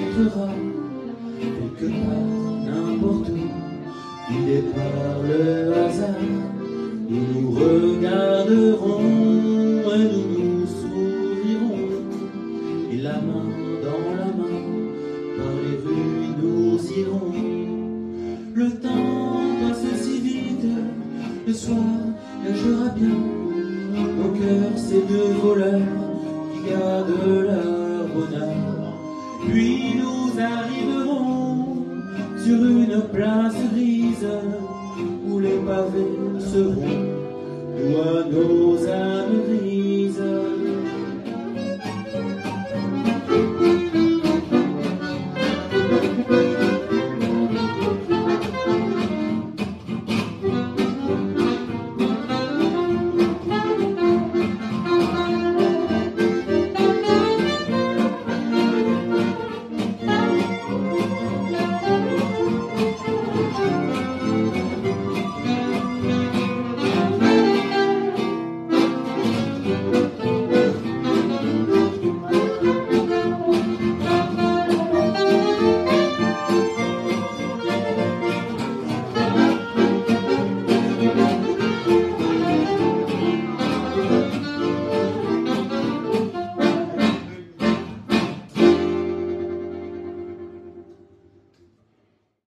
rencontrera quelque part, n'importe où, guidés par le hasard. Nous nous regarderons et nous nous sourirons, et la main dans la main, par les rues nous irons. Le temps passe si vite, le soir cachera bien nos cœurs, ces deux voleurs qui gardent leur bonheur. Puis nous arriverons sur une place grise où les pavés seront nous à nos âmes